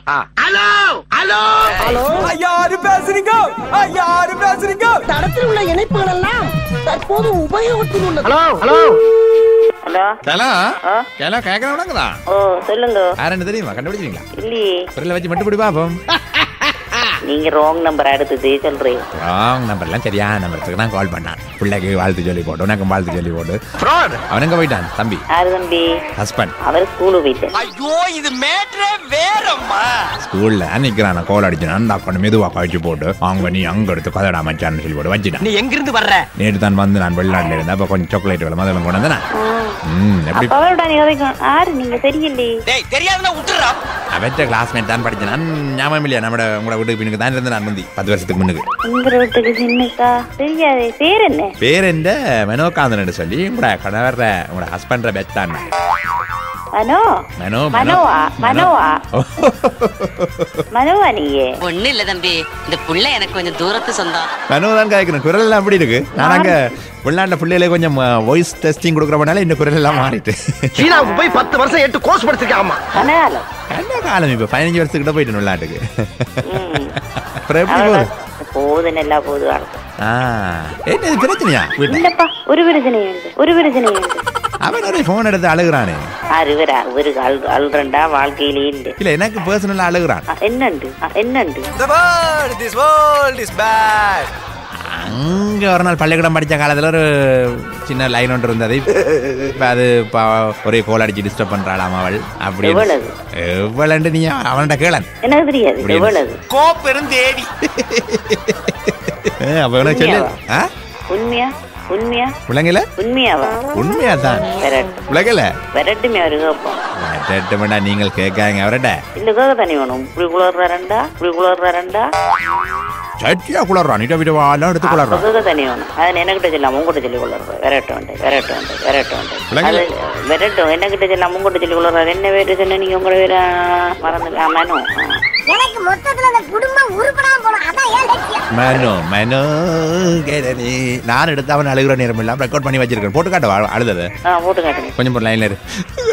Hello hello hello, யாரு பேசுறீங்க? யாரு பேசுறீங்க? தடத்தில் உள்ள இணைப்புகள் எல்லாம் தற்போது உபயோகத்தில் உள்ளது. ஹலோ ஹலோ ஹலோ கேலா கேலா கேக்குறவங்களா? ஓ சொல்லுங்க. யாருன்னு தெரியுமா? கண்டுபிடிச்சீங்களா? இல்லையே. குரலை வச்சு மட்டும் பிடி பாப்போம். நீங்க ராங் நம்பர் அடுத்தது சொல்றீங்க. ராங் நம்பர்லாம் சரியா நம்பருக்கு நான் கால் பண்ணான். பிள்ளைக்கு வாழ்த்து சொல்லி போட்டு உனக்கும் வாழ்த்து சொல்லி போட்டு அவனுங்க போயிட்டான். தம்பி யாரு தம்பி? ஹஸ்பண்ட். அவர் ஸ்கூலுக்கு போயிட்டு. ஐயோ இது மேட்ரே வேறம்மா. ஸ்கூல்ல நிக்கிறான். கால் அடிச்சான். டாக்டர் மெதுவா கழிச்சு போட்டு அவங்க நீ அங்க எடுத்து கதடா மச்சான்னு சொல்லி போட்டு வச்சுட்டான். நீ எங்க இருந்து வர்ற? நேற்று தான் வந்து நான் வெளிநாட்டுல இருந்தேன். அப்ப கொஞ்சம் சாக்லேட் வேலை முதல்ல கொண்டு வந்தேன். எப்படி யாரு நீங்க தெரியலையே? டேய் தெரியாதுன்னா விட்டுறா. அவற்ற கிளாஸ்மேட் தான் படிச்சேன். நான் ஞாபகம் இல்லையா? நம்ம உங்களோட வீட்டுக்கு பின்னுக்கு தான் இருந்தேன் நான் முந்தி 10 வருஷத்துக்கு முன்னுக்கு. உங்க வீட்டுக்கு சின்னக்கா தெரியாதே. பேர் என்ன? பேர் என்ன? மெனோகாந்தன் சொல்லி உங்களோட கணவர உங்களோட ஹஸ்பண்ட பெத்தான். மனோ மனோ மனோவா மனோவா மனோவா நீங்க? ஒண்ணு இல்ல தம்பி, இந்த புள்ள எனக்கு கொஞ்சம் தூரத்து சொந்தம். மனோ தான் கேட்கிறேன். குரல் எல்லாம் அப்படி இருக்கு. நான் அங்க வெளிநாட்டுல பிள்ளைகளே கொஞ்சம் வாய்ஸ் டெஸ்டிங் கொடுக்குறப்பனால இந்த குரல் எல்லாம் மாறிட்டு. சீனாவுக்கு போய் 10 வருஷம் 8 கோர்ஸ் படிச்சிருக்காமா. கனகாலம் என்ன காலம்? இப்ப 15 வருஷத்துக்கிட்ட போயிட்டு வெளிநாட்டுக்கு. அப்புறம் எப்படி போகுது? போது நல்லா போது. என்ன இது பிரச்சனையா? இல்லப்பா, ஒரு பிரச்சனை உண்டு, ஒரு பிரச்சனை உண்டு. அவன் ஒரு போன் எடுத்து அழுகுறானே. ஒரு அழுறண்டா வாழ்க்கையிலே இல்லை. இல்ல எனக்கு பர்சனலா அழுகுறான். என்னண்டு என்னண்டு? அங்க ஒரு நாள் பள்ளிக்கூடம் படிச்ச காலத்துல ஒரு சின்ன லைன் ஒன்று இருந்தது. இப்ப அது ஒரே கோல் அடிச்சு டிஸ்டர்ப் பண்றாளாம் அவள். அப்படி எவ்வளவு நீ அவன்கிட்ட கேளன். எனக்கு தெரியாது எவ்வளவு கோப்பெரும் தேடி. அப்ப உனக்கு சொல்லு. உண்மையா உண்மையா உலகல உண்மையாவா? உண்மையா தான் உலகல விரட்டுமே அவரு கேட்போம். விரட்டுமெண்டா நீங்கள் கேட்காங்க அவர்கிட்ட. இல்ல கேட்க தானே வேணும். இப்படி குளர்றாரண்டா இப்படி குளர்றாரண்டா சட்டியா குளர்றான். இட விட வாழ எடுத்து குளர்றான். கேட்க தானே வேணும். அதை எனக்கிட்ட சொல்லாம உங்ககிட்ட சொல்லி குளர்றேன். விரட்டும் விரட்டும் விரட்டும் விரட்டும் என்னகிட்ட சொல்லாம உங்ககிட்ட சொல்லி குளர்றாரு. என்ன பேரு சொன்ன நீங்க? உங்களோட பேர மறந்துடலாம். மனோ. எனக்கு மொத்தத்துல அந்த குடும்பம் உருப்படாம போணும். அதான் ஏன் லட்சியம். மனோ மனோ கேடனி. நான் எடுத்து அவன் அழுகுற நேரம் எல்லாம் ரெக்கார்ட் பண்ணி வச்சிருக்கேன். போட்டு காட்ட அழுதது. போட்டு காட்டுங்க. கொஞ்சம் ஒரு லைன்ல இரு.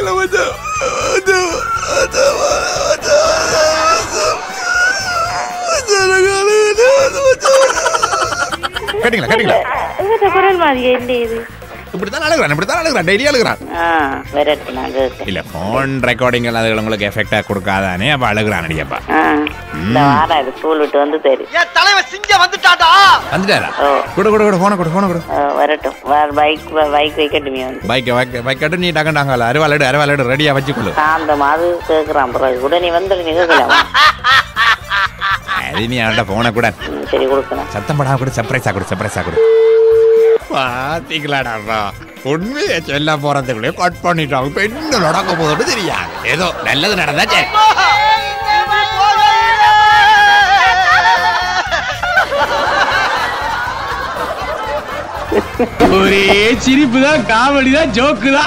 கேட்டீங்களா? கேட்டீங்களா? குரல் மாதிரியே இல்லை இது. இப்படித்தான் அழுகுறான். டெய்லி அழுகுறான். இல்ல போன் ரெக்கார்டிங் எல்லாம் அது உங்களுக்கு எஃபெக்டா கொடுக்காதானே. அப்ப அழுகுறான் அடியப்பா. ஸ்கூல் விட்டு வந்து தெரியும். தலைவர் சிங்க வந்துட்டாடா. வந்துட்டாரா? கொடு கொடு கொடு போன கொடு போன கொடு. வரட்டும். பைக் வைக்கட்டுமே. பைக் கட்டு நீ டகண்டாங்கல. அருவாலடு ரெடியா வச்சுக்கொள்ளு. அந்த மாதிரி கேக்குறான். உடனே வந்து நீ கேட்கலாம். அது நீ அவன்கிட்ட போன கூட. சரி கொடுக்கணும். சத்தம் படாம கூட. சர்ப்ரைஸா கொடு. பாத்தீங்களாடா, உண்மையை சொல்ல போறதுக்குள்ளே கட் பண்ணிட்டாங்க. இப்ப என்ன நடக்க போதுன்னு தெரியாது. ஏதோ நல்லது நடந்தாச்சே. ஒரே சிரிப்பு தான், காமெடி தான், ஜோக்கு தான்.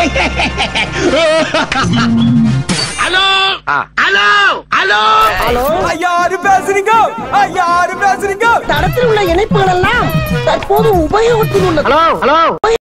ஹலோ ஹலோ ஹலோ ஹலோ, யாரு பேசுறீங்க? யாரு பேசுறீங்க? தடத்தில் உள்ள இணைப்புகள் எல்லாம் தற்போது உபயோகத்தில் உள்ளது. Hello hello.